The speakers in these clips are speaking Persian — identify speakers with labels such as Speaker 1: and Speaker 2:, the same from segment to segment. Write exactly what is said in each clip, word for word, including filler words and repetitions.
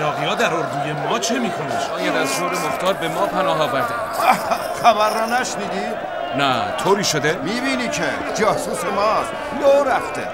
Speaker 1: عراقی ها در اردوی ما چه میکنن؟
Speaker 2: شاید از جور مختار به ما پناه آورده.
Speaker 3: خبر را نشنیدی؟
Speaker 1: نه طوری شده؟
Speaker 3: میبینی که جاسوس ماست، لو رفته.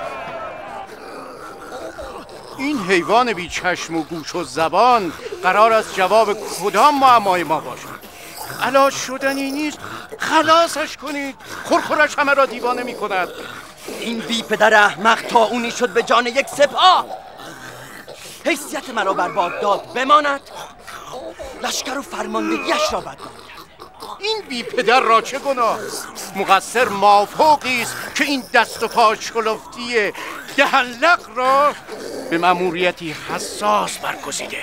Speaker 4: این حیوان بی چشم و گوش و زبان قرار است جواب کدام معمای ما باشد؟ علاج شدنی نیست، خلاصش کنید. خورخورش همه را دیوانه می کند.
Speaker 5: این بی پدر احمق تا اونی شد به جان یک سپاه. حیثیت مرا بر بغداد بماند، لشکر و فرماندهیش را بدنام کرده.
Speaker 4: این بی پدر را چه گناه؟ مقصر مافوقی است که این دست و پا چلفتی دهنلق را به مأموریتی حساس برگزیده.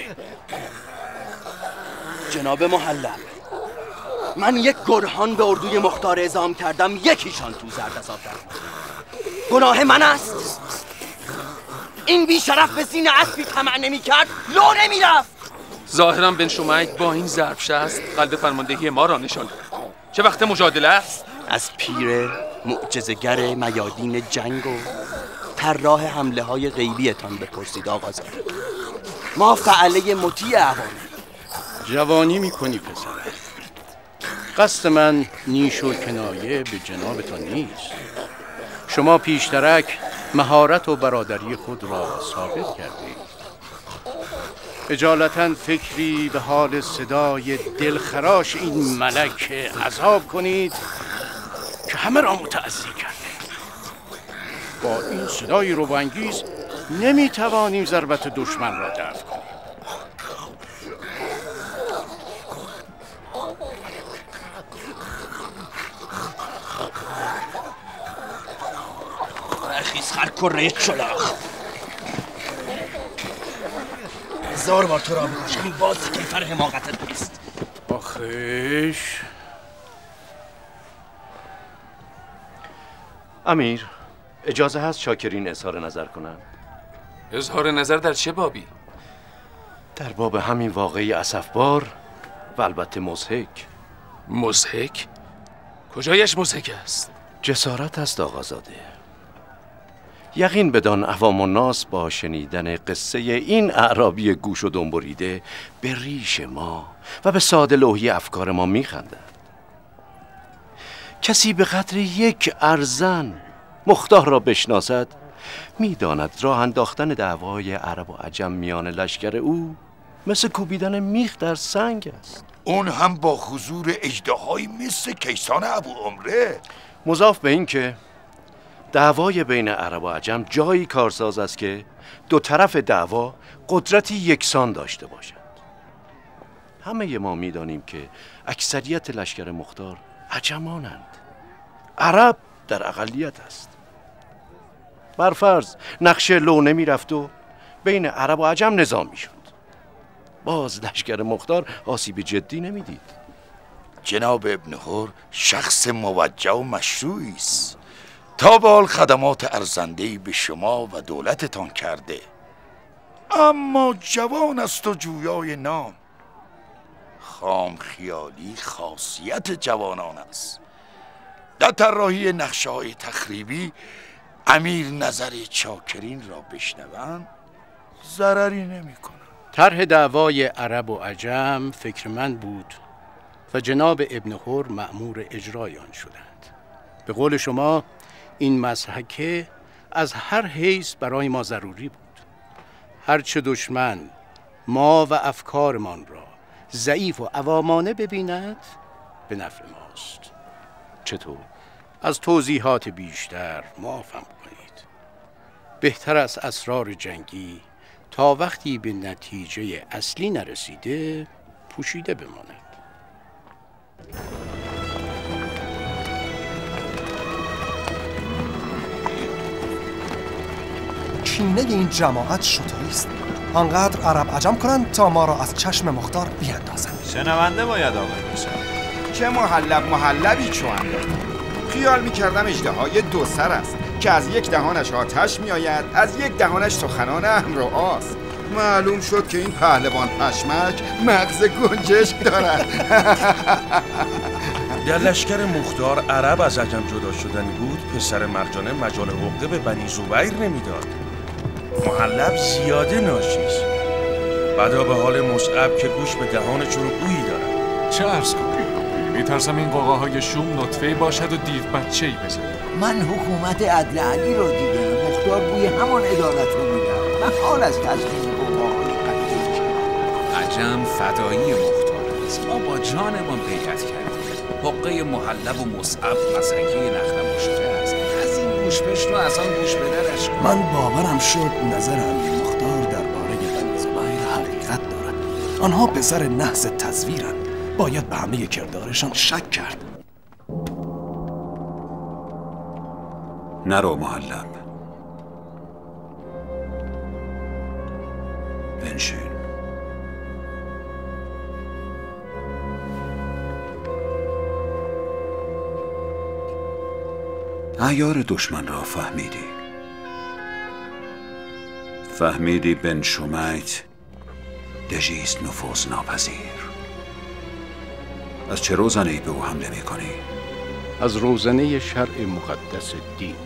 Speaker 5: جناب محلب، من یک گرهان به اردوی مختار اعزام کردم، یکیشان تو زرد از آب در اومد. گناه من است؟ این بی شرف به سین اسبی طمع نمی کرد، لو نمی رفت.
Speaker 2: ظاهرا بن شمیک با این ضرب شست قلب فرماندهی ما را نشاند. چه وقت مجادله است؟
Speaker 5: از پیر معجزه‌گر میادین جنگ و طراح حمله های غیبیتان بپرسید آقازاده. ما فعله مطیع عوام.
Speaker 4: جوانی میکنی پسر. قصد من نیش و کنایه به جنابتان نیست. شما پیشترک مهارت و برادری خود را ثابت کردید. اجالتا فکری به حال صدای دلخراش این ملک عذاب کنید که همه را متأذی کرده. با این صدای روبانگیز نمیتوانیم ضربت دشمن را دفع کنیم.
Speaker 5: خیز خر کره چلاخ، هزار بار تو را بکشم این باز کیفر حماقتت نیست.
Speaker 4: آخیش
Speaker 6: امیر، اجازه هست شاکرین اظهار نظر کنم؟
Speaker 2: اظهار نظر در چه بابی؟
Speaker 6: در باب همین واقعی اسفبار و البته مضحک.
Speaker 2: مضحک؟ کجایش مضحک است؟
Speaker 6: جسارت است آقازاده. یقین بدان عوام الناس با شنیدن قصه این اعرابی گوش و دم بریده به ریش ما و به ساده لوحی افکار ما میخندند. کسی به قدر یک ارزن مختار را بشناسد میداند راه انداختن دعوای عرب و عجم میان لشکر او مثل کوبیدن میخ در سنگ است.
Speaker 7: اون هم با حضور اژدهایی مثل کیسان ابو عمره.
Speaker 6: مضاف به این که دعوای بین عرب و عجم جایی کارساز است که دو طرف دعوا قدرتی یکسان داشته باشند. همه ما میدانیم که اکثریت لشکر مختار عجمانند. عرب در اقلیت است. برفرض نقشه لو نمی رفت و بین عرب و عجم نظام می شد، باز لشکر مختار آسیب جدی نمی دید.
Speaker 7: جناب ابن حر شخص موجه و مشروعی است. تا به حال خدمات ارزنده‌ای به شما و دولتتان کرده، اما جوان است و جویای نام. خام خیالی خاصیت جوانان است. در طراحی نقشه‌های تخریبی امیر نظر چاکرین را بشنوند ضرری نمی‌کند.
Speaker 4: طرح دعوای عرب و عجم فکر من بود و جناب ابن حر مأمور اجرای آن شدند. به قول شما این مضحکه از هر حیث برای ما ضروری بود. هرچه دشمن ما و افکارمان را ضعیف و عوامانه ببیند به نفع ماست.
Speaker 6: چطور؟
Speaker 4: از توضیحات بیشتر معافم کنید. بهتر از اسرار جنگی تا وقتی به نتیجه اصلی نرسیده پوشیده بماند.
Speaker 8: کینه این جماعت شطوری است. آنقدر عرب عجم کنند تا ما را از چشم مختار بیاندازند.
Speaker 3: شنونده باید آقای باشد. چه محلب محلبی چون خیال میکردم اژدهای دو سر است که از یک دهانش آتش میآید، از یک دهانش سخنان امر و آس. معلوم شد که این پهلوان پشمک مغز گنجشک دارد.
Speaker 1: در لشکر مختار عرب از عجم جدا شدنی بود، پسر مرجانه مجال حقه به بنی زبیر نمیداد. محلب زیاده ناشیست. بدا به حال مصعب که گوش به دهان چون گویی دارد.
Speaker 9: چه عرض کنم؟ میترسم این قوقاهای شوم نطفه‌ای باشد و دیو بچه‌ای بزند.
Speaker 10: من حکومت عدل علی رو دیدم. مختار بوی همان عدالت رو میدم. من حال از تزمین قوقاهای قتلی
Speaker 11: عجم فدایی مختار است. ما با جانمان بیعت کردیم. حقه محلب و مصعب مسکه نخل مشکه است. از این گوشپشت رو از آن گوش بدرش کن.
Speaker 8: من باورم شد نظر امیر مختار درباره بنی زبیر حقیقت دارد. آنها پسر نحس تزویرند. باید به همه کردارشان شک کرد.
Speaker 12: نرو محلب، بنشین. عیار دشمن را فهمیدی؟ فهمیدی بن شمیت دژیست نفوذ ناپذیر. از چه روزنه‌ای به او حمله می‌کنی؟
Speaker 4: از روزنه شرع مقدس دین.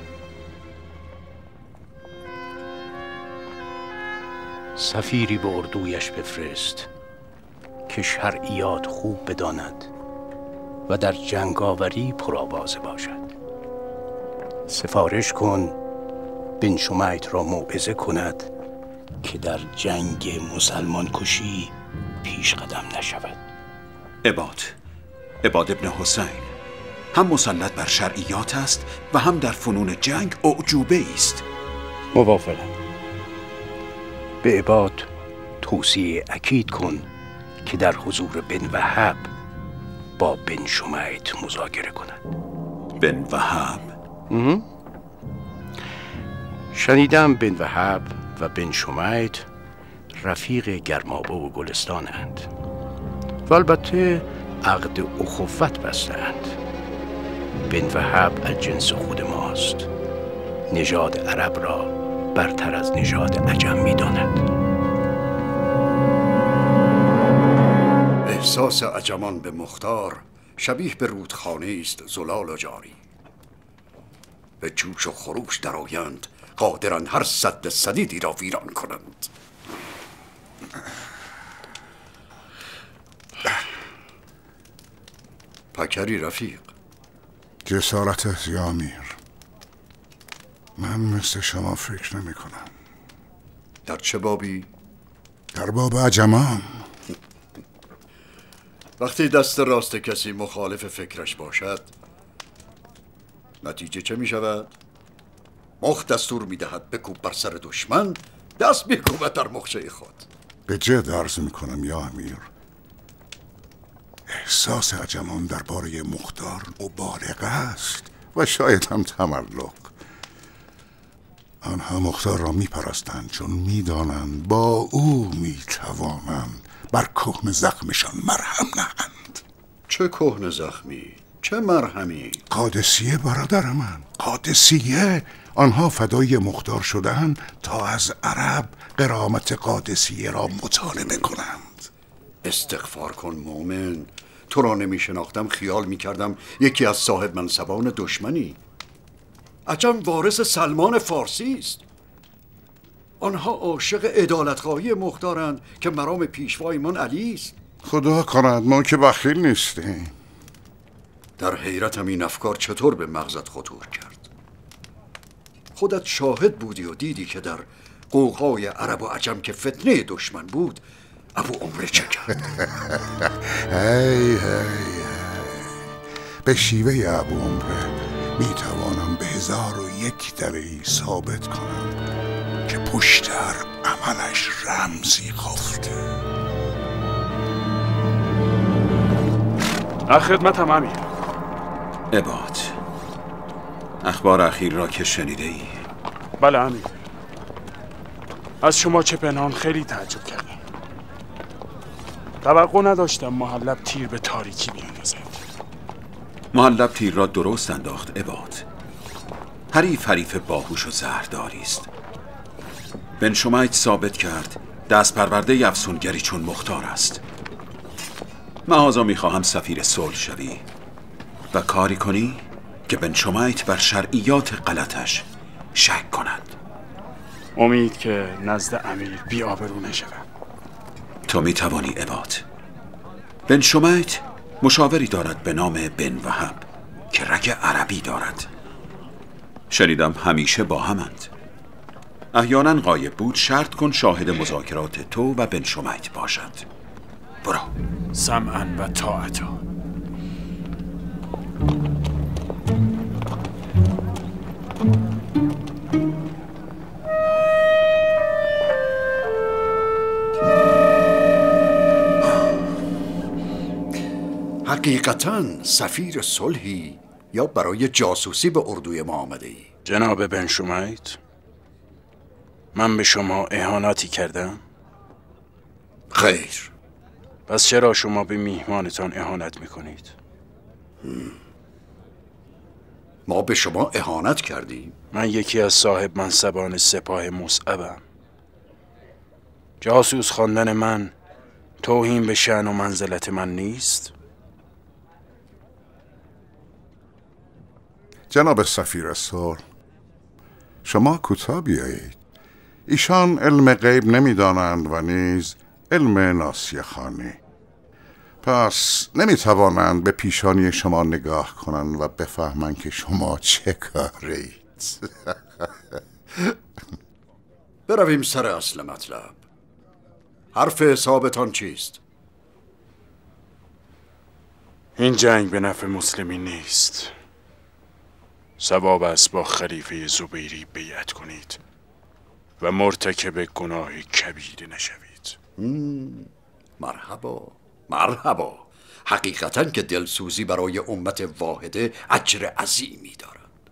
Speaker 4: سفیری به اردویش بفرست که شرعیات خوب بداند و در جنگاوری پرآوازه باشد. سفارش کن بن شمیت را موعظه کند که در جنگ مسلمان کشی پیش قدم نشود.
Speaker 12: عباد عباد ابن حسین هم مسلط بر شرعیات است و هم در فنون جنگ اعجوبه است.
Speaker 4: موافقم. به عباد توصیه اکید کن که در حضور بن وهب با بن شمیت مذاکره کند.
Speaker 12: بن وهب؟
Speaker 4: شنیدم بن وهب و بن شمیت رفیق گرمابه و گلستانند و البته عقد اخوت بستند. بن وهب از جنس خود ماست. نژاد عرب را برتر از نژاد عجم می‌داند.
Speaker 13: احساس عجمان به مختار شبیه به رودخانه است زلال و جاری. به جوش و خروش درآیند، قادرند هر سد سدیدی را ویران کنند. پکری رفیق.
Speaker 14: جسارت یا امیر، من مثل شما فکر نمی کنم.
Speaker 13: در چه بابی؟
Speaker 14: در باب عجمان.
Speaker 13: وقتی دست راست کسی مخالف فکرش باشد نتیجه چه می شود؟ مخ دستور می دهد بکوب بر سر دشمن، دست می کوبد در مخچه خود.
Speaker 14: به جد عرض می کنم یا امیر، احساس عجمان درباره مختار مبالغه است و شاید هم تملق. آنها مختار را می پرستند چون می دانند با او می توانند بر کهن زخمشان مرهم نهند.
Speaker 13: چه کهن زخمی؟ چه مرهمی؟
Speaker 14: قادسیه برادر من، قادسیه. آنها فدای مختار شدند تا از عرب غرامت قادسیه را مطالبه کنند.
Speaker 13: استغفار کن مومن، تو را نمی شناختم خیال می کردم یکی از صاحب منصبان دشمنی. عجم وارث سلمان فارسی است. آنها عاشق عدالتخواهی مختارند که مرام پیشوایمان علی است.
Speaker 14: خدا کند ما که بخیل نیستیم.
Speaker 13: در حیرتم این افکار چطور به مغزت خطور کرد. خودت شاهد بودی و دیدی که در قوقای عرب و عجم که فتنه دشمن بود ابو عمره چه کرد.
Speaker 14: هی هی هی به شیوه ابو عمره می توانم به هزار و یک دلیل ثابت کنم که پشت هر عملش رمزی خفته.
Speaker 9: در خدمتم امیر.
Speaker 12: عباد، اخبار اخیر را که شنیده ای؟
Speaker 9: بله امیر، از شما چه پنهان خیلی تعجب کردم. توقع نداشتم محلب تیر به تاریکی بیاندازد.
Speaker 12: محلب تیر را درست انداخت عباد. حریف حریف باهوش و زهرداری است. بن شمیت ثابت کرد دست پرورده افسونگری چون مختار است. محاذا میخواهم سفیر صلح شوی و کاری کنی که بن شمیت بر شرعیات غلطش شک کند.
Speaker 9: امید که نزد امیر بی آبرو نشود.
Speaker 12: تو می توانی عباد. بن شمیت مشاوری دارد به نام بن وهب که رگ عربی دارد. شنیدم همیشه با همند. احیانا غایب بود. شرط کن شاهد مذاکرات تو و بن شمیت باشد. برو.
Speaker 9: سمعا و طاعتا.
Speaker 13: حقیقتاً سفیر صلحی یا برای جاسوسی به اردوی ما آمده ای؟
Speaker 4: جناب بن شمیت، من به شما اهانتی کردم؟
Speaker 13: خیر.
Speaker 4: پس چرا شما به میهمانتان اهانت میکنید؟
Speaker 13: ما به شما اهانت کردیم؟
Speaker 4: من یکی از صاحب منصبان سپاه مصعبم. جاسوس خواندن من توهین به شأن و منزلت من نیست؟
Speaker 14: جناب سفیر صلح، شما کوتاه بیایید. ایشان علم غیب نمیدانند و نیز علم ناسیه خوانی. پس نمیتوانند به پیشانی شما نگاه کنند و بفهمند که شما چه کارید.
Speaker 13: برویم سر اصل مطلب. حرف حسابتان چیست؟
Speaker 9: این جنگ به نفع مسلمین نیست. ثواب است با خلیفه زبیری بیعت کنید و مرتکب گناه کبیره نشوید.
Speaker 13: مرحبا مرحبا. حقیقتاً که دلسوزی برای امت واحده اجر عظیمی دارد.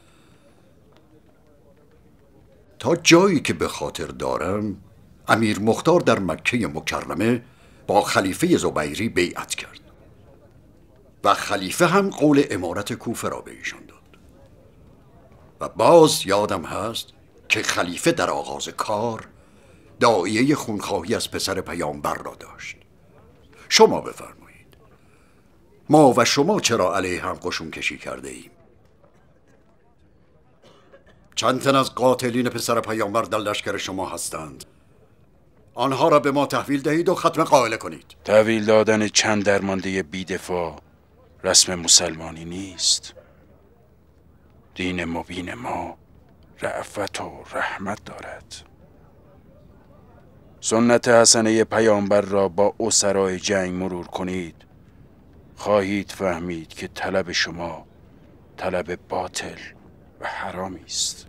Speaker 13: تا جایی که به خاطر دارم امیر مختار در مکه مکرمه با خلیفه زبیری بیعت کرد و خلیفه هم قول امارت کوفه را به ایشان داد. و باز یادم هست که خلیفه در آغاز کار داعیه خونخواهی از پسر پیامبر را داشت. شما بفرمایید، ما و شما چرا علیه هم قشون کشی کرده ایم؟ چند تن از قاتلین پسر پیامبر در لشکر شما هستند؟ آنها را به ما تحویل دهید و ختم قائله کنید.
Speaker 4: تحویل دادن چند درمانده بیدفاع رسم مسلمانی نیست. دین مبین ما رأفت و رحمت دارد. سنت حسنه پیامبر را با اسرای جنگ مرور کنید، خواهید فهمید که طلب شما طلب باطل و حرامی است.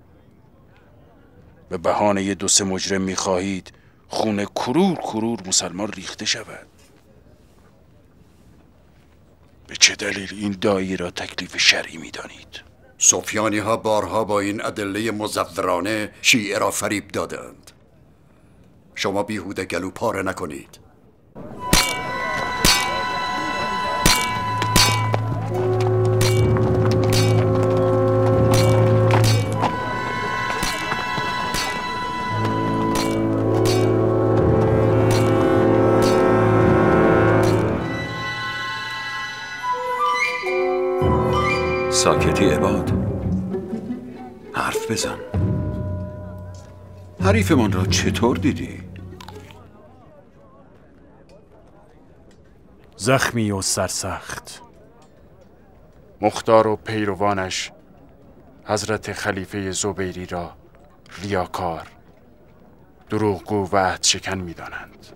Speaker 4: به بهانه دو سه مجرم می‌خواهید خون کرور کرور مسلمان ریخته شود. به چه دلیل این داعی را تکلیف شرعی می‌دانید؟
Speaker 13: سفیانی ها بارها با این ادله مزورانه شیعه را فریب دادند. شما بیهوده گلو پاره نکنید.
Speaker 12: ساکتی عباد، حرف بزن. حریفمان را چطور دیدی؟
Speaker 9: زخمی و سرسخت. مختار و پیروانش حضرت خلیفه زبیری را ریاکار، دروغگو و عهد شکن می دانند.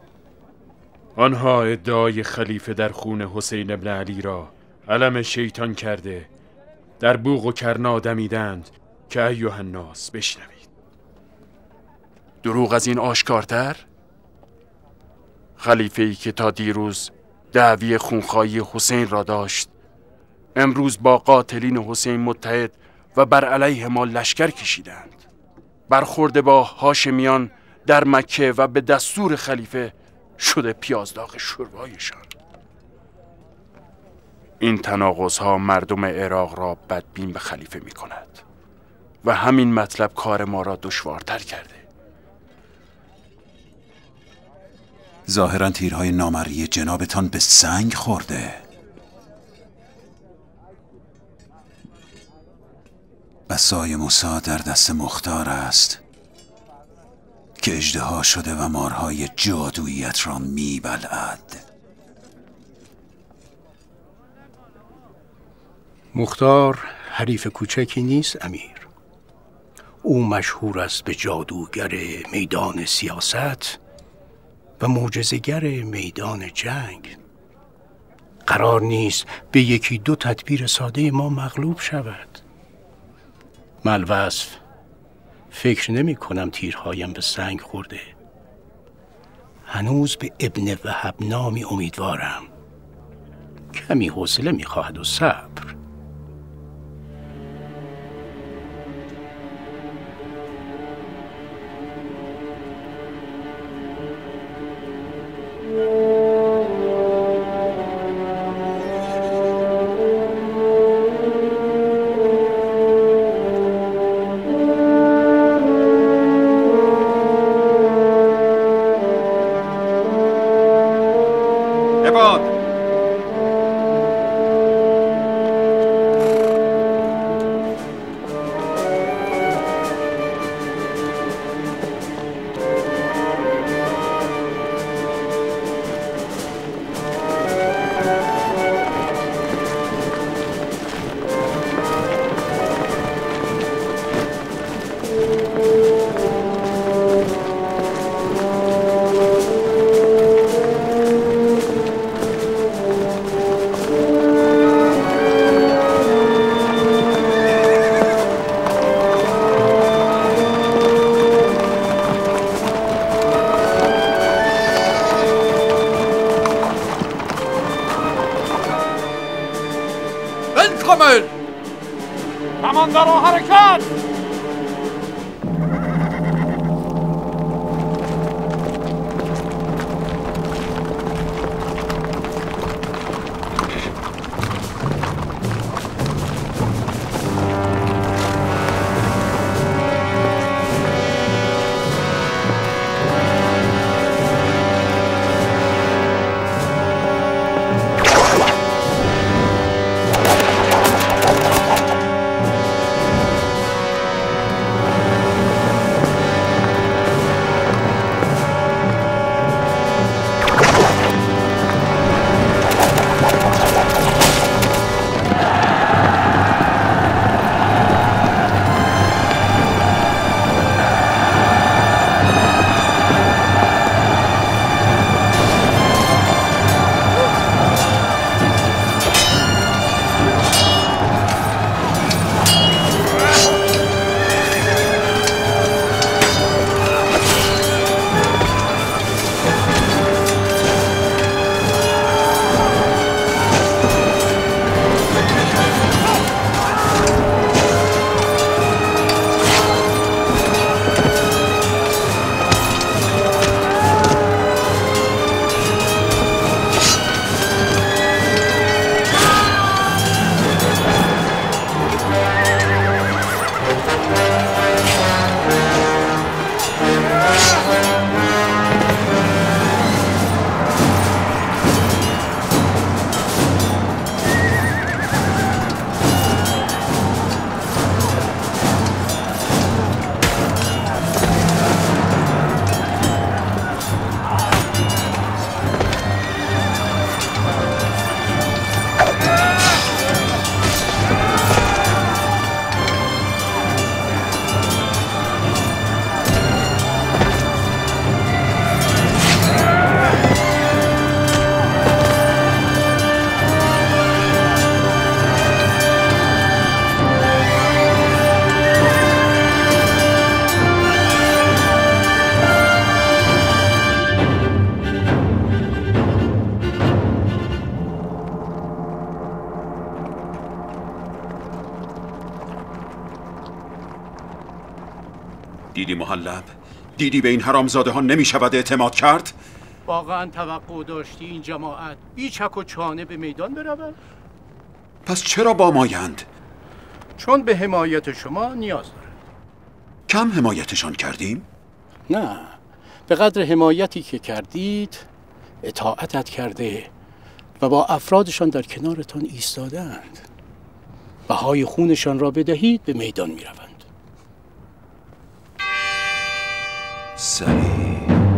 Speaker 9: آنها ادعای خلیفه در خون حسین ابن علی را علم شیطان کرده در بوق و کرنا دمیدند که ایها الناس بشنوید. دروغ از این آشکارتر؟ خلیفه‌ای که تا دیروز دعوی خونخواهی حسین را داشت، امروز با قاتلین حسین متحد و بر علیه ما لشکر کشیدند. برخورد با هاشمیان در مکه و به دستور خلیفه شده پیازداغ شوربایشان. این تناقض‌ها مردم عراق را بدبین به خلیفه می کند و همین مطلب کار ما را دشوارتر کرده.
Speaker 12: ظاهراً تیرهای نامری جنابتان به سنگ خورده. بسای موسی در دست مختار است که اژدها شده و مارهای جادوییت را میبلعد.
Speaker 4: مختار حریف کوچکی نیست امیر. او مشهور است به جادوگر میدان سیاست و معجزه‌گر میدان جنگ. قرار نیست به یکی دو تدبیر ساده ما مغلوب شود. ملوصف، فکر نمی کنم تیرهایم به سنگ خورده. هنوز به ابن وهب نامی امیدوارم. کمی حوصله می خواهد و صبر.
Speaker 15: کمانداران حرکت!
Speaker 12: دیدی محلب؟ دیدی به این حرامزاده ها نمی شود اعتماد کرد؟
Speaker 4: واقعا توقع داشتی این جماعت بی چک و چانه به میدان برود؟
Speaker 12: پس چرا با مایند؟
Speaker 4: چون به حمایت شما نیاز دارد.
Speaker 12: کم حمایتشان کردیم؟
Speaker 4: نه، به قدر حمایتی که کردید اطاعتت کرده و با افرادشان در کنارتان ایستادند. بهای خونشان را بدهید به میدان می روند.
Speaker 12: سهی.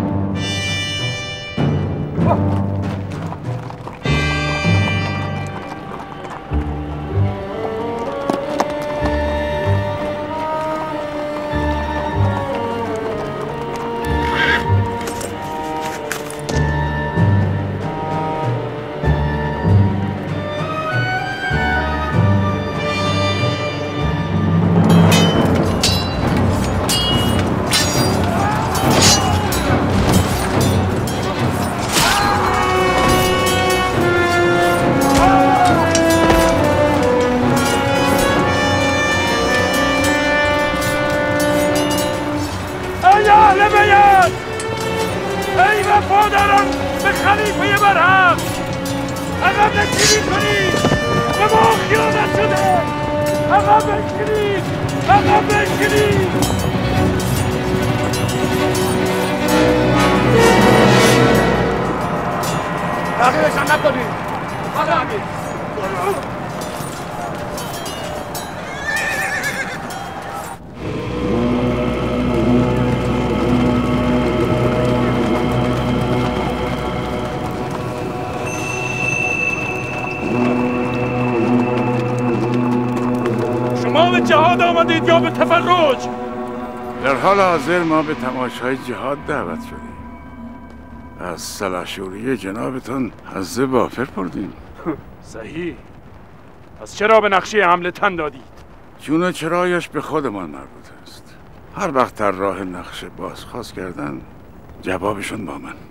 Speaker 15: یا به تفرج؟
Speaker 16: در حال حاضر ما به تماشای جهاد دعوت شدیم. از سلحشوری جنابتان حظ وافر بردیم.
Speaker 15: صحیح. پس چرا به نقشه حمله تن دادید؟
Speaker 16: چون چرایش به خودمان مربوط است. هر وقت در راه نقشه بازخواست کردن جوابشون با من.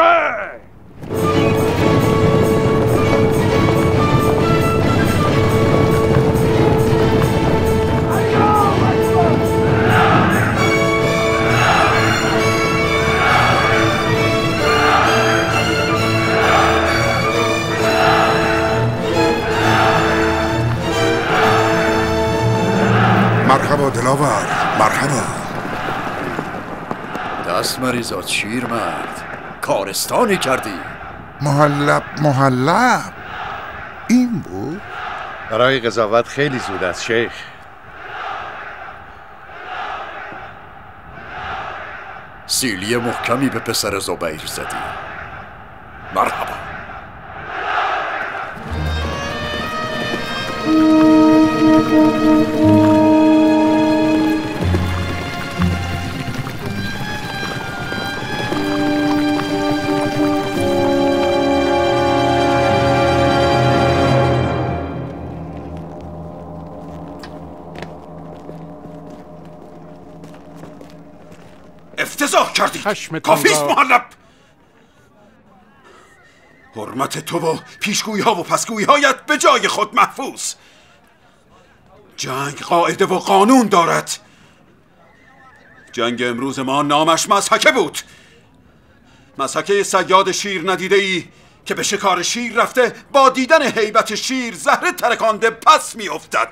Speaker 14: مرحبا دلاور، مرحبا.
Speaker 13: دست مریزاد شیر مرد، کارستانی کردی.
Speaker 14: محلب محلب این بود؟
Speaker 6: برای قضاوت خیلی زود است شیخ.
Speaker 13: سیلی محکمی به پسر زبیر زدی. مرحبا.
Speaker 3: افتضاح کردی. کافیست محلب. حرمت تو و پیشگویی ها و پسگویی هایت به جای خود محفوظ. جنگ قاعده و قانون دارد. جنگ امروز ما نامش مضحکه بود. مضحکه صیاد شیر ندیده ای که به شکار شیر رفته با دیدن هیبت شیر زهره ترکانده پس می افتد.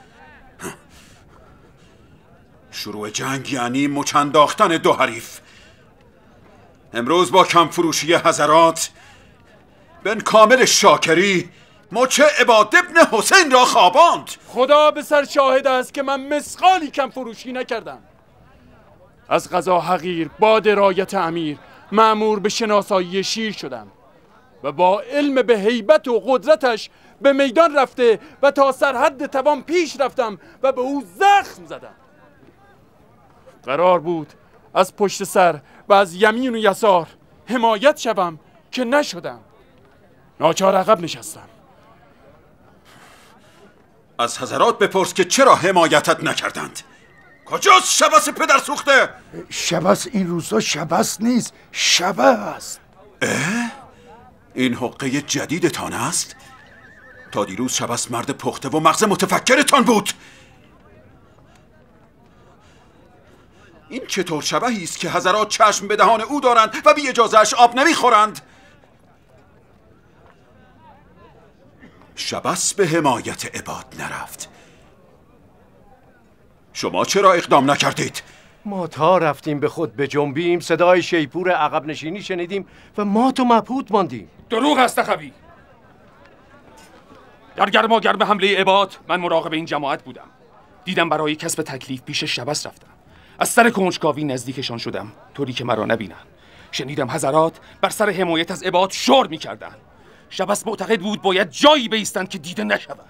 Speaker 3: شروع جنگ یعنی مچ انداختن دو حریف. امروز با کم فروشی حضرات بن کامل شاکری مچ عباد ابن حسین را خواباند.
Speaker 15: خدا به سر شاهد است که من مسخالی کم فروشی نکردم. از قضا حقیر با درایت امیر مأمور به شناسایی شیر شدم و با علم به هیبت و قدرتش به میدان رفته و تا سرحد توان پیش رفتم و به او زخم زدم. قرار بود از پشت سر و از یمین و یسار حمایت شوم که نشدم. ناچار عقب نشستم.
Speaker 3: از حضرات بپرس که چرا حمایتت نکردند. کجاست شبس پدر سوخته؟
Speaker 14: شبس این روزا شبس نیست، شبه است.
Speaker 3: اه؟ این حقه جدیدتان است؟ تا دیروز شبس مرد پخته و مغز متفکرتان بود. این چطور شبهی است که حضرات چشم به دهان او دارند و بی اجازهش آب نمیخورند؟ شبس به حمایت عباد نرفت. شما چرا اقدام نکردید؟
Speaker 6: ما تا رفتیم به خود به جنبیم صدای شیپور عقب نشینی شنیدیم و ما تو مبهوت ماندیم.
Speaker 2: دروغ است اخوی. در گرما گرم حمله عباد من مراقب این جماعت بودم. دیدم برای کسب تکلیف پیش شبس رفتم. از سر کنجکاوی نزدیکشان شدم طوری که مرا نبینند. شنیدم حضرات بر سر حمایت از عباد شور می‌کردند. شبس معتقد بود باید جایی بایستند که دیده نشوند.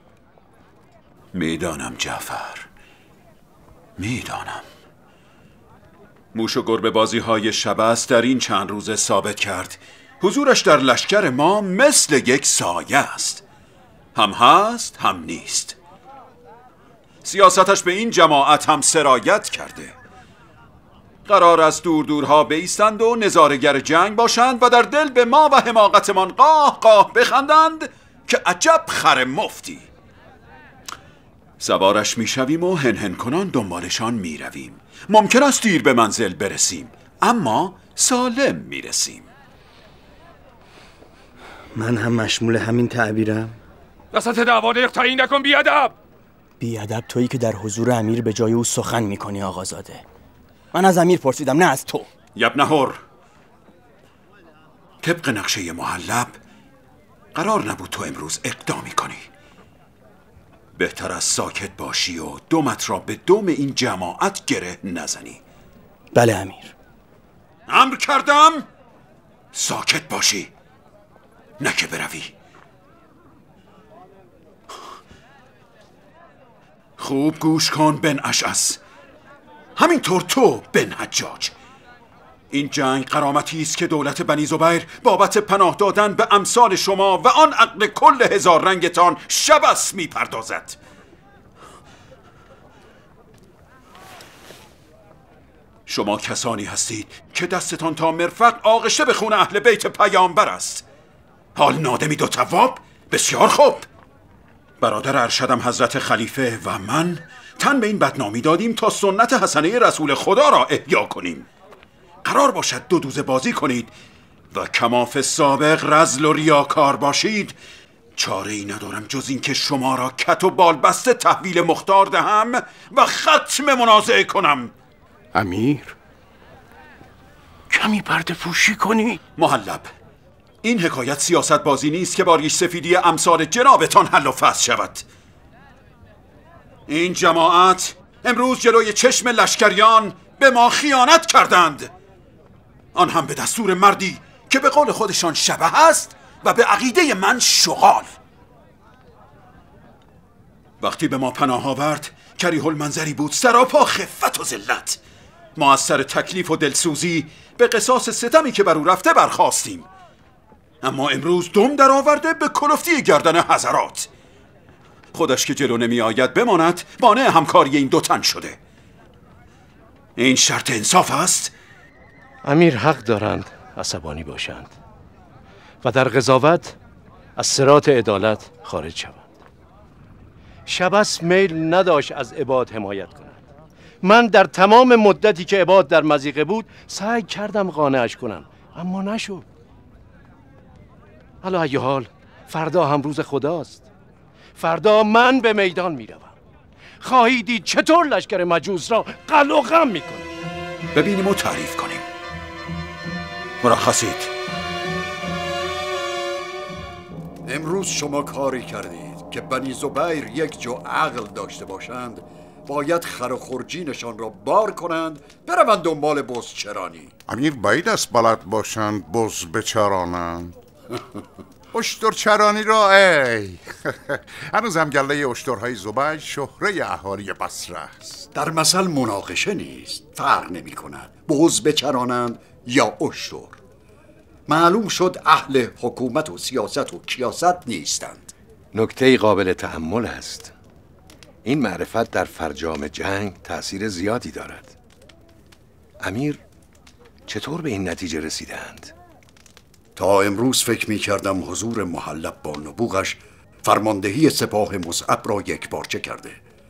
Speaker 12: میدانم جعفر، میدانم. موش و گربه بازی های شبس در این چند روزه ثابت کرد حضورش در لشکر ما مثل یک سایه است. هم هست هم نیست. سیاستش به این جماعت هم سرایت کرده. قرار است دور دورها بایستند و نظاره‌گر جنگ باشند و در دل به ما و حماقتمان قاه قاه بخندند که عجب خر مفتی. سوارش میشویم و هنهن کنان دنبالشان میرویم. ممکن است دیر به منزل برسیم، اما سالم میرسیم.
Speaker 5: من هم مشمول همین تعبیرم؟
Speaker 2: وسط دعوا دق تعیین نکن بیادب.
Speaker 5: بیادب تویی که در حضور امیر به جای او سخن میکنی آقازاده. من از امیر پرسیدم، نه از تو.
Speaker 12: یبن حر، طبق نقشه محلب قرار نبود تو امروز اقدامی کنی. بهتر از ساکت باشی و دومت را به دوم این جماعت گره نزنی.
Speaker 5: بله امیر.
Speaker 12: امر کردم ساکت باشی، نه که بروی. خوب گوش کن بن اشعث، همینطور تو بن حجاج. این جنگ قرامتی است که دولت بنی زبیر بابت پناه دادن به امثال شما و آن عقل کل هزار رنگتان شبس میپردازد. شما کسانی هستید که دستتان تا مرفق آغشته به خون اهل بیت پیامبر است. حال نادمید و تواب؟ بسیار خوب. برادر ارشدم حضرت خلیفه و من تن به این بدنامی دادیم تا سنت حسنه رسول خدا را احیا کنیم. قرار باشد دو دوزه بازی کنید و کماف سابق رذل و ریاکار باشید. چاره ای ندارم جز این که شما را کت و بال بسته تحویل مختار دهم و ختم منازعه کنم.
Speaker 4: امیر، کمی پرده پوشی کنی.
Speaker 12: محلب، این حکایت سیاست بازی نیست که با ریش سفیدی امثال جنابتان حل و فصل شود. این جماعت امروز جلوی چشم لشکریان به ما خیانت کردند، آن هم به دستور مردی که به قول خودشان شبه است و به عقیده من شغال. وقتی به ما پناه آورد کریه المنظری بود، سراپا خفت و ذلت. ما از سر تکلیف و دلسوزی به قصاص ستمی که بر او رفته برخاستیم، اما امروز دم در آورده به کلفتی گردن حضرات. خودش که جلو نمی آید بماند مانع همکاری این دو تن شده. این شرط انصاف است؟
Speaker 6: امیر حق دارند عصبانی باشند و در قضاوت از صراط عدالت خارج شوند. شبس میل نداشت از عباد حمایت کند. من در تمام مدتی که عباد در مضیقه بود سعی کردم قانعش کنم، اما نشد. حالا ای حال فردا هم روز خداست. فردا من به میدان میروم. خواهی دید چطور لشکر مجوس را قلع و قم میکنه.
Speaker 12: ببینیم و تعریف کنیم. مرخصید.
Speaker 13: امروز شما کاری کردید که بنی زبیر یک جو عقل داشته باشند. باید خر و خرجینشان را بار کنند بروند دنبال بزچرانی.
Speaker 14: امیر باید است بلد باشند بز بچرانند. اشتر چرانی را ای هنوز هم گله اشترهای زبیر شهره اهالی بصره است.
Speaker 13: در مثل مناقشه نیست، فرق نمی کند بز بچرانند یا اشتر. معلوم شد اهل حکومت و سیاست و کیاست نیستند.
Speaker 6: نکته قابل تأمل است. این معرفت در فرجام جنگ تأثیر زیادی دارد. امیر چطور به این نتیجه رسیدند؟
Speaker 13: تا امروز فکر می کردم حضور محلب با نبوغش فرماندهی سپاه مصعب را یک بارچه کرده.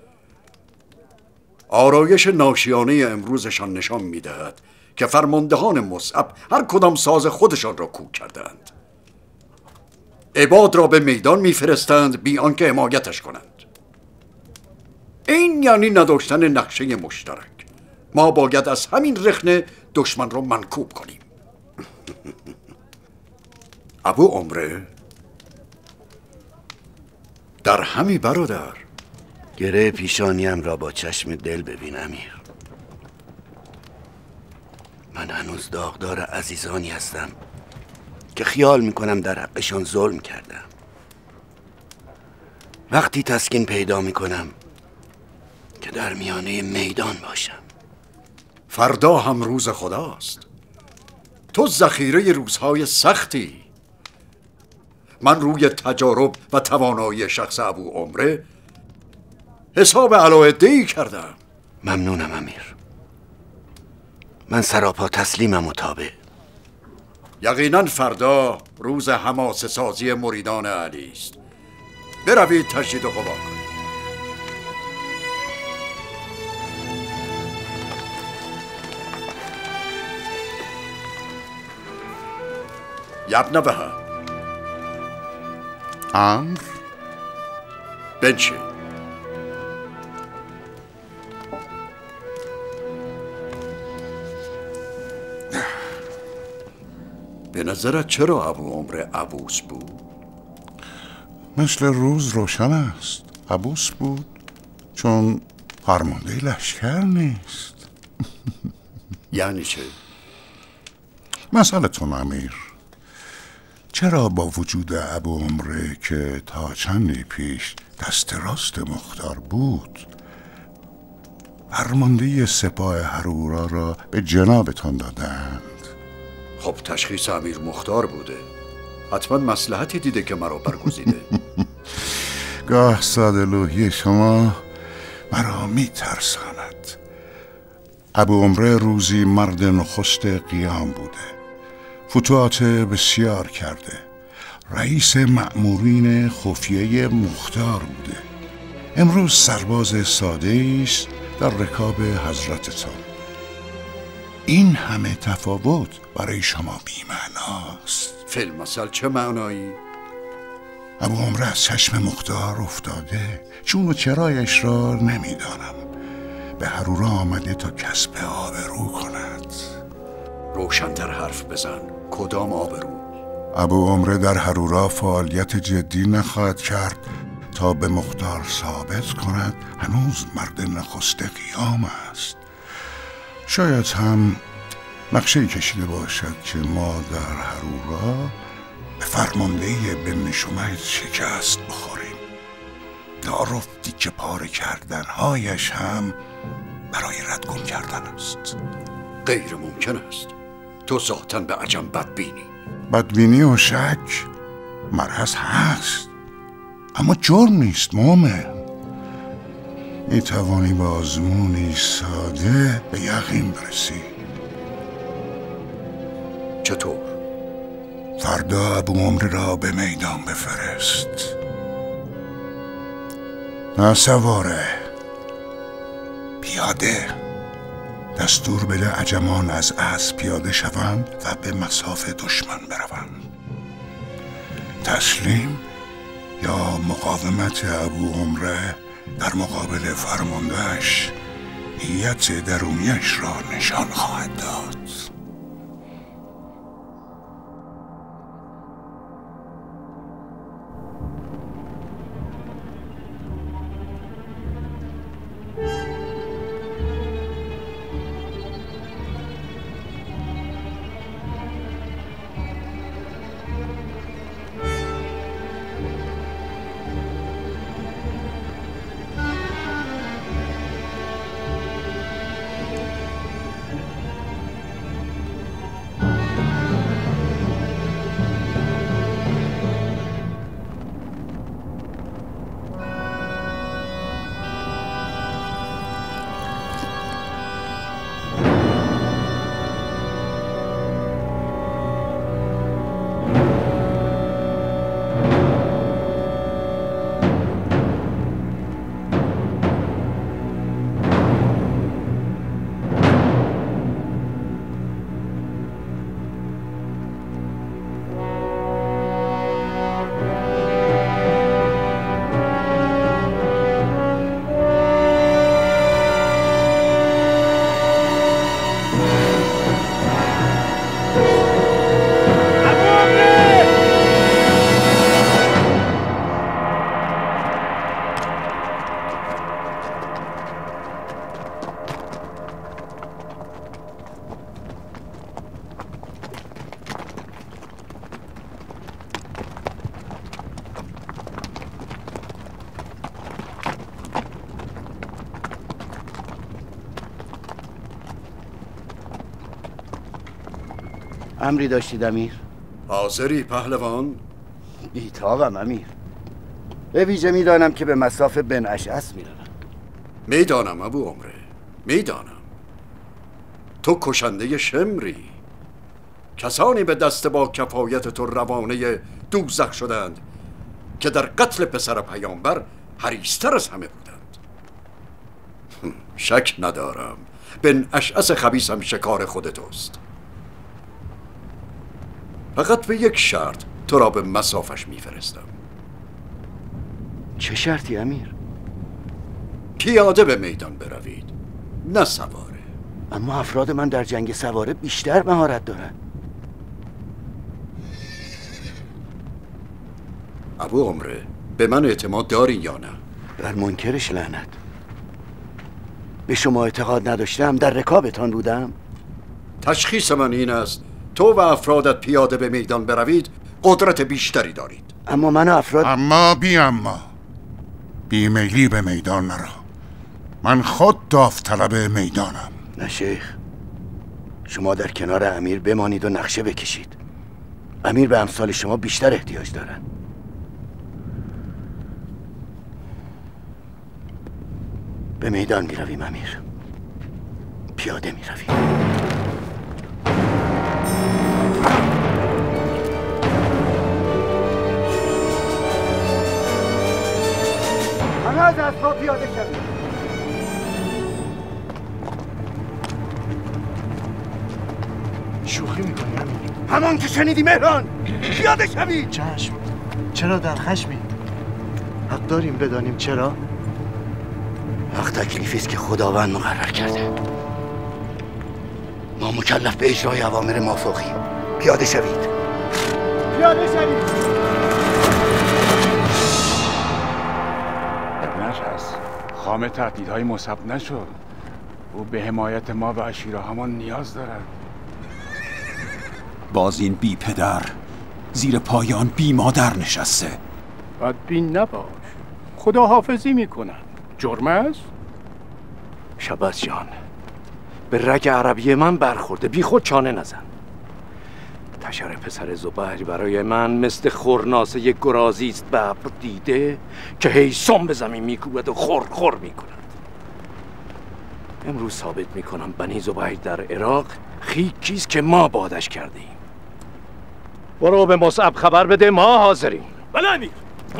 Speaker 13: آرایش ناشیانه امروزشان نشان می دهد که فرماندهان مصعب هر کدام ساز خودشان را کوک کردند. عباد را به میدان می فرستند بی آنکه حمایتش کنند. این یعنی نداشتن نقشه مشترک. ما باید از همین رخنه دشمن را منکوب کنیم. ابو عمره در همی برادر.
Speaker 17: گره پیشانیم را با چشم دل ببین امیر.
Speaker 5: من هنوز داغدار عزیزانی هستم که خیال میکنم در حقشان ظلم کردم. وقتی تسکین پیدا میکنم که در میانه میدان باشم.
Speaker 13: فردا هم روز خداست. تو ذخیره روزهای سختی. من روی تجارب و توانایی شخص ابو عمره حساب علایالدینی کردم.
Speaker 5: ممنونم امیر. من سراپا تسلیمم و تابع.
Speaker 13: یقینا فردا روز حماسه سازی مریدان علی است. بروید تشدید و قوا کنید. یبن وهب.
Speaker 14: امر.
Speaker 13: بنشین. به نظرت چرا ابو عمره عبوس بود؟
Speaker 14: مثل روز روشن است. عبوس بود چون فرمانده لشکر نیست.
Speaker 13: یعنی چه؟
Speaker 14: مسئلتون امیر، چرا با وجود ابو عمره که تا چندی پیش دست راست مختار بود، فرمانده سپاه هرورا را به جنابتان دادند؟
Speaker 13: خب تشخیص امیر مختار بوده. حتما مصلحتی دیده که مرا برگزیده.
Speaker 14: گاه ساده‌لوحی شما مرا می ترساند. ابو عمره روزی مرد نخست قیام بوده، فتوحات بسیار کرده، رئیس مأمورین خفیه مختار بوده. امروز سرباز ساده است در رکاب حضرتتان. این همه تفاوت برای شما بی‌معناست.
Speaker 13: فی‌المثل چه معنایی؟
Speaker 14: ابو عمره از چشم مختار افتاده، چون و چرایش را نمیدانم. به هرورا آمده تا کسب آبرو کند.
Speaker 13: روشن‌تر حرف بزن. کدام آبرو؟
Speaker 14: ابو عمره در هرورا فعالیت جدی نخواهد کرد تا به مختار ثابت کند هنوز مرد نخست قیام است. شاید هم نقشه کشیده باشد که ما در هرورا به فرمانده بن شمید شکست بخوریم. دارفتی که پاره کردنهایش هم برای ردگم کردن است.
Speaker 13: غیر ممکن است. تو ذاتاً به عجم بدبینی.
Speaker 14: بدبینی و شک مرض هست، اما جرم نیست مومن. می توانی با آزمونی ساده به یقین برسی.
Speaker 13: چطور؟
Speaker 14: فردا ابو عمره را به میدان بفرست. نه سواره، پیاده. دستور بده عجمان از اسب پیاده شوند و به مصاف دشمن بروند. تسلیم یا مقاومت ابو عمره در مقابل فرماندهش نیت درونیش را نشان خواهد داد.
Speaker 4: امری داشتید امیر؟
Speaker 13: حاضری پهلوان؟
Speaker 4: بیتابم امیر. به ویژه میدانم که به مصاف بن اشعث میروم.
Speaker 13: میدانم ابو عمره، میدانم تو کشنده شمری. کسانی به دست با کفایت تو روانه دوزخ شدند که در قتل پسر پیامبر حریص‌تر از همه بودند. شک ندارم بن اشعث خبیث هم شکار خود توست. فقط به یک شرط تو را به مصافش میفرستم.
Speaker 4: چه شرطی امیر؟
Speaker 13: پیاده به میدان بروید، نه سواره.
Speaker 4: اما افراد من در جنگ سواره بیشتر مهارت دارند.
Speaker 13: ابو عمره، به من اعتماد داری یا نه؟
Speaker 4: بر منکرش لعنت. به شما اعتقاد نداشتم در رکابتان بودم.
Speaker 13: تشخیص من این است تو و افرادت پیاده به میدان بروید قدرت بیشتری دارید.
Speaker 4: اما من افراد
Speaker 14: اما بی اما بیمیلی به میدان نرا. من خود داوطلب میدانم.
Speaker 4: نه شیخ، شما در کنار امیر بمانید و نقشه بکشید. امیر به امثال شما بیشتر احتیاج دارن. به میدان میرویم امیر. پیاده میرویم. همه از اسبا پیاده شوید.
Speaker 17: شوخی میکنی امیر؟
Speaker 4: همان که شنیدی مهران، پیاده شوید.
Speaker 17: چشم. چرا در خشمی؟ حق داریم بدانیم چرا؟
Speaker 4: حق تکلیفی است که خداوند مقرر کرده. ما مکلف به اجرای اوامر مافوقیم. پیاده شوید.
Speaker 17: پیاده شوید.
Speaker 15: ابنش هست. خام تهدیدهای مصب نشد. او به حمایت ما و عشیره همان نیاز دارد.
Speaker 12: باز این بی پدر زیر پایان بی مادر نشسته.
Speaker 4: بدبین نباش. خدا حافظی میکنن. جرم است؟ شباز جان، به رگ عربی من برخورده. بی خود چانه نزن. تشر پسر زبیر برای من مثل خورناسه یک گرازی است به ابر دیده که هی سم به زمین میکوبد و خور خور میکند. امروز ثابت میکنم بنی زبیر در عراق خیکیست که ما بادش کرده ایم. برو به مصعب خبر بده ما حاضریم. بله امیر.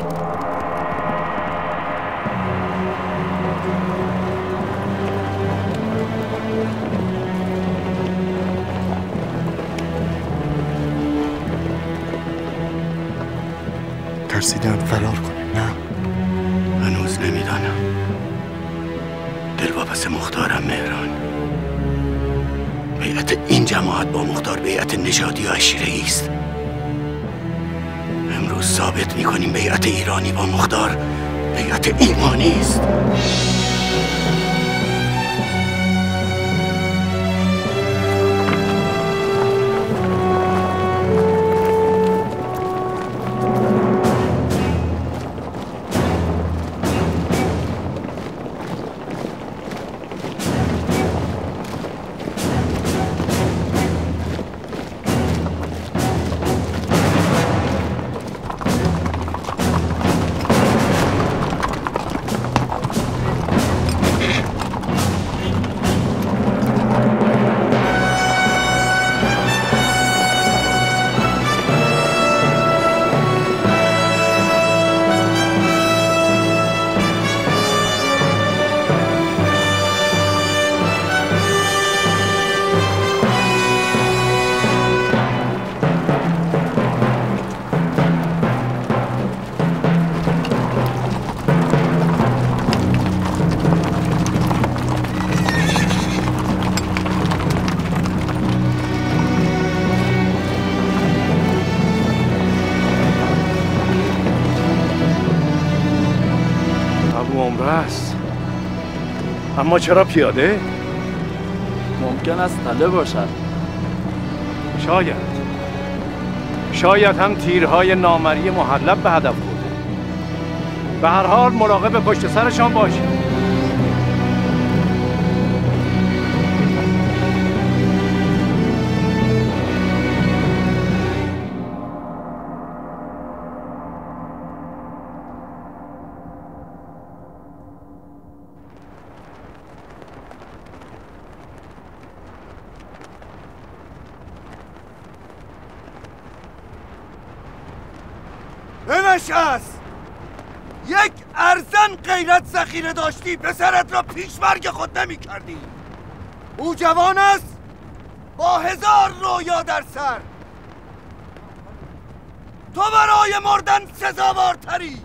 Speaker 17: ترسیدم فرار کنیم. نه
Speaker 4: هنوز نمیدانم. دلواپس مختارم مهران. بیعت این جماعت با مختار بیعت نژادی و عشیره‌ای است. امروز ثابت میکنیم بیعت ایرانی با مختار بیعت ایمانی است. اما چرا پیاده؟
Speaker 18: ممکن است تله باشد.
Speaker 4: شاید شاید هم تیرهای نامری محلب به هدف برده. به هر حال مراقب پشت سرشان باشید.
Speaker 19: نشست. یک ارزن غیرت ذخیره داشتی پسرت را پیشمرگ خود نمی کردی. او جوان است با هزار رویا در سر. تو برای مردن سزاوارتری.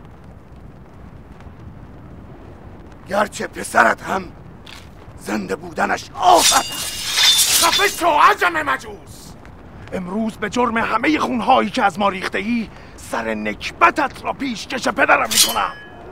Speaker 19: گرچه پسرت هم زنده بودنش آفت.
Speaker 2: خفه شو عجم مجوس. امروز به جرم همه خونهایی که از ما ریخته ای سر نکبتت را پیشکش پدرم میکنم.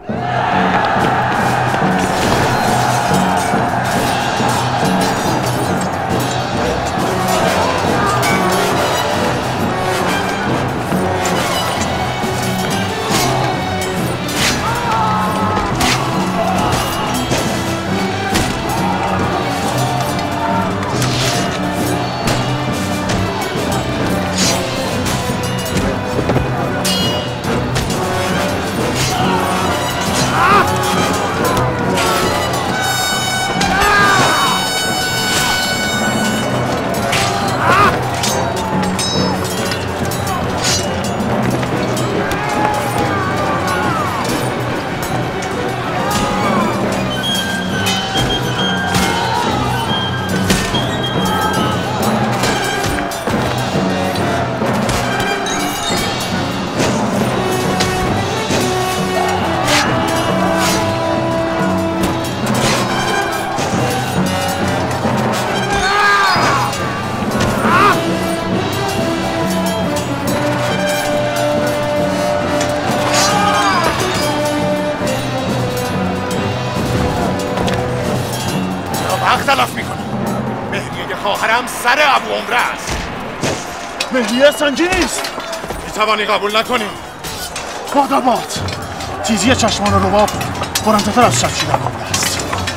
Speaker 19: تلف میکنم. مهریه خواهرم سر ابو عمره است.
Speaker 2: مهریه سنگی نیست. میتوانی قبول نکنی. باداباد تیزی چشمان و رباب برندتر از شمشیر ابو عمره است.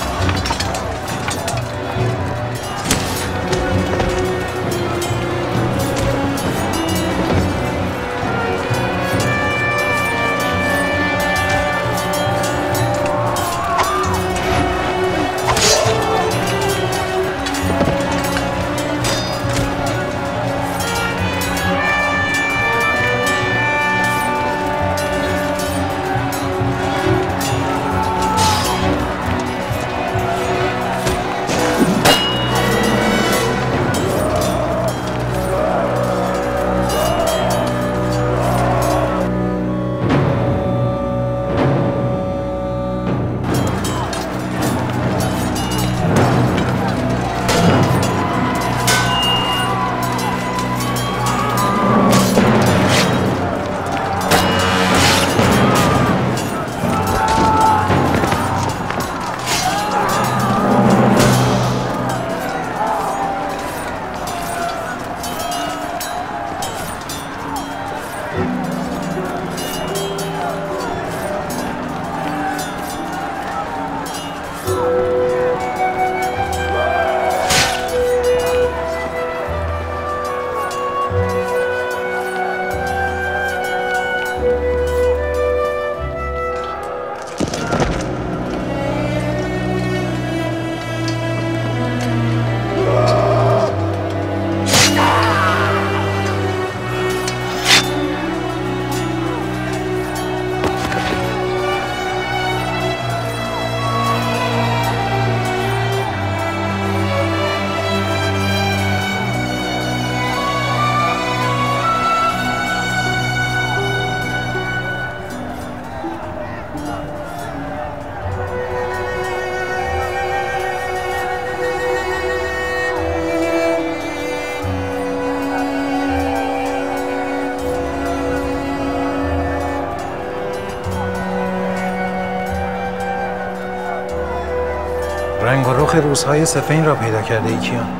Speaker 20: رنگ و رخ روزهای سفین را پیدا کرده ای کیان؟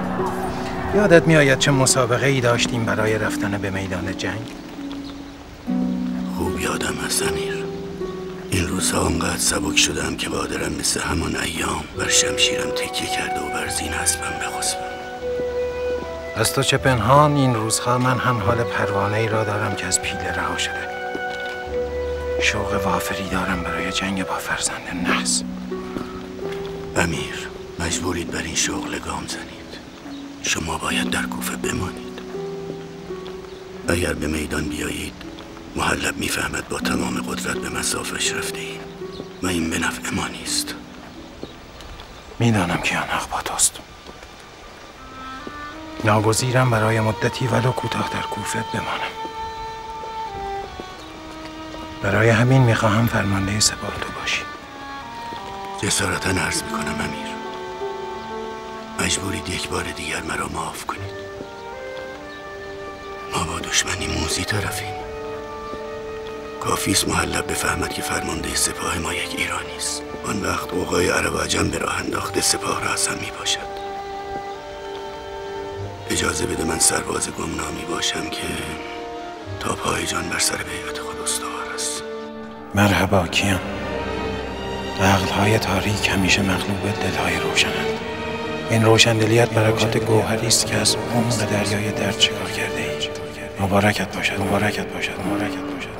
Speaker 20: یادت می آید چه مسابقه ای داشتیم برای رفتن به میدان جنگ؟
Speaker 21: خوب یادم هست امیر. این روزها انقدر سبک شدم که بادرم مثل همان ایام بر شمشیرم تکیه کرده و بر زین اسبم بخسبم.
Speaker 20: از تو چه پنهان این روزها من هم حال پروانه ای را دارم که از پیله رها شده. شوق وافری دارم برای جنگ با فرزند نحس.
Speaker 21: امیر، مجبورید بر این شغل گام زنید. شما باید در کوفه بمانید. اگر به میدان بیایید محلب میفهمد با تمام قدرت به مسافش رفته ایم و این به نفع ما نیست.
Speaker 20: میدانم که آن حق با توست. ناگزیرم برای مدتی ولو کوتاه در کوفه بمانم. برای همین میخواهم فرمانده سپاه تو باشی.
Speaker 21: جسارتا عرض میکنم امیر، مجبورید یک بار دیگر مرا معاف کنید. ما با دشمنی موذی طرفیم. کافیست محلب بفهمد که فرمانده سپاه ما یک ایرانی است. آن وقت قوقای عرب و عجم به راه انداخته سپاه را از هم می باشد. اجازه بده من سرباز گمنامی باشم که تا پای جان بر سر بیعت خود استوار است.
Speaker 20: مرحبا کیان. عقل‌های تاریک همیشه مغلوب دل‌های روشنند. این روشندلیت برکات گوهری است که از عمق دریای درد شکار کرده ای. مبارکت باشد، مبارکت باشد، مبارکت باشد.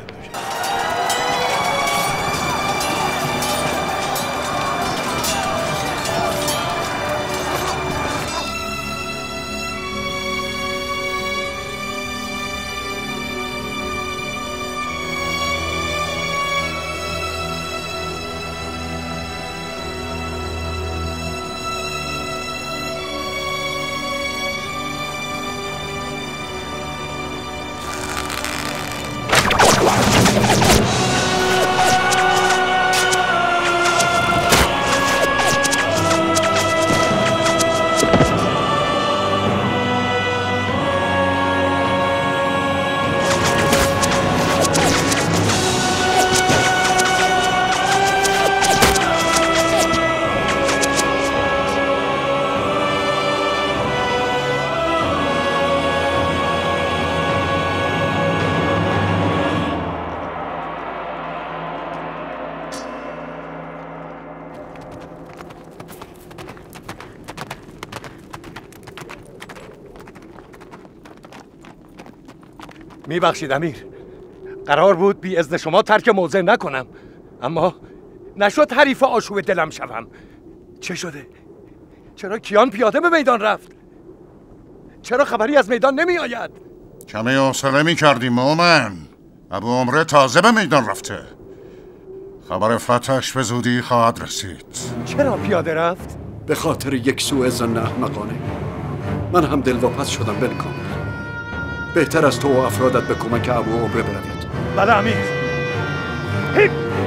Speaker 19: میبخشید امیر، قرار بود بی اذن شما ترک موضع نکنم، اما نشد حریف آشوب دلم شوم. چه شده؟ چرا کیان پیاده به میدان رفت؟ چرا خبری از میدان نمی آید؟
Speaker 14: کمی حوصله می کردیم مومن. ابو عمره تازه به میدان رفته. خبر فتحش به زودی خواهد رسید.
Speaker 19: چرا پیاده رفت؟
Speaker 13: به خاطر یک سوء ظن احمقانه. من هم دلواپس شدم بلکام. بهتر از تو و افرادت به کمک ابو عمره بروید.
Speaker 19: بله امیر. هیپ.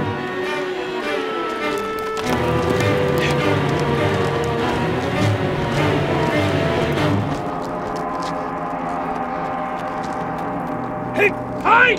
Speaker 19: هیپ. های.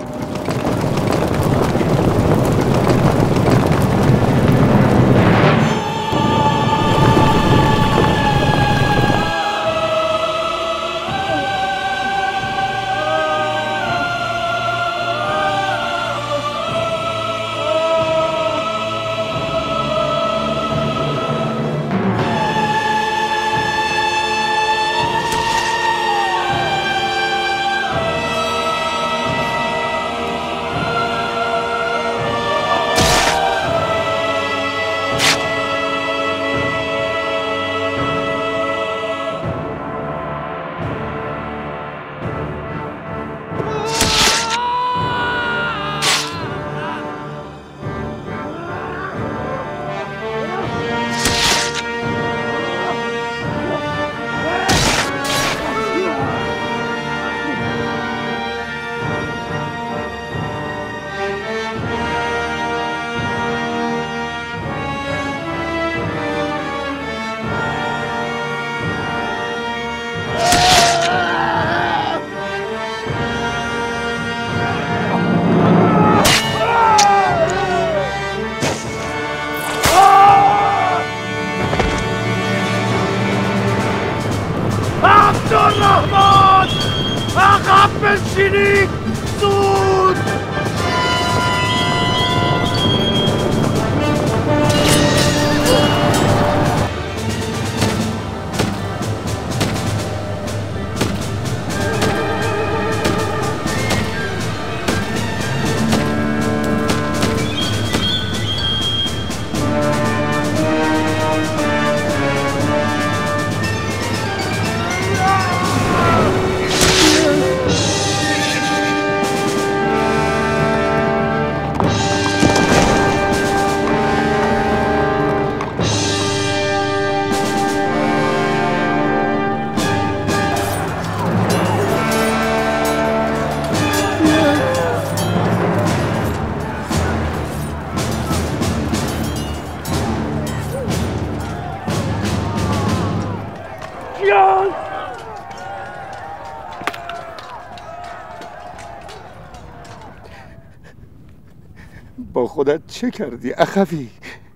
Speaker 14: با خودت چه کردی اخوی؟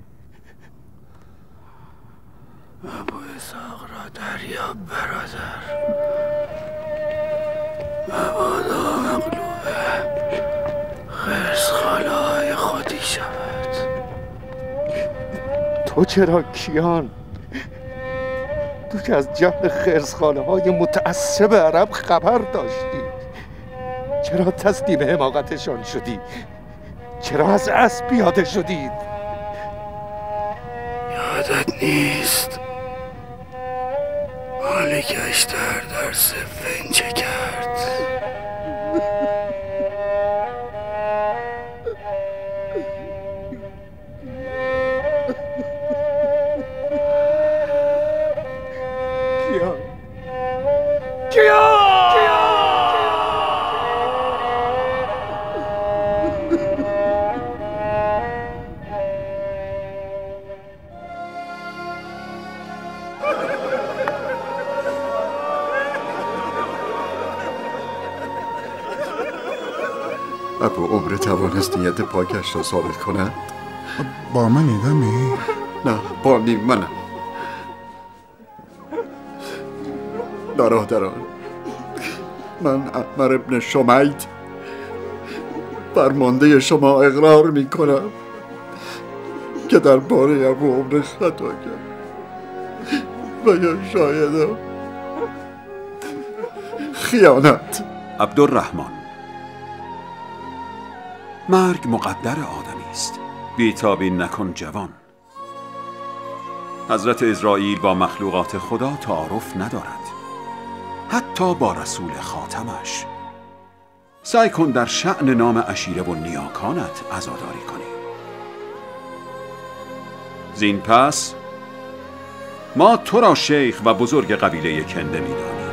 Speaker 21: ابو اسحاق را دریاب برادر، مبادا مغلوبه خرس خاله های خودی شود.
Speaker 14: تو چرا کیان؟ تو که از جهل خرسخانه های متعصب عرب خبر داشتی، چرا تسلیم حماقتشان شدی؟ چرا از اسب پیاده شدید؟
Speaker 21: یادت نیست مالی گشتر در صفین چه کرد؟
Speaker 14: کیان کیان
Speaker 13: ابو عمر توانست نیت پاکش را ثابت کند؟
Speaker 14: با من ایدمی؟
Speaker 13: نه، با نیم منم. برادران، من عمر ابن شمید فرمانده شما اقرار می کنم که درباره ابو عمر خطا کرد و یا شایدم خیانت.
Speaker 12: عبدالرحمن، مرگ مقدر آدمی است، بیتابی نکن جوان. حضرت اسرائیل با مخلوقات خدا تعارف ندارد، حتی با رسول خاتمش. سعی کن در شأن نام عشیره و نیاکانت عزاداری کنی. زین پس ما تو را شیخ و بزرگ قبیله کنده می‌دانیم.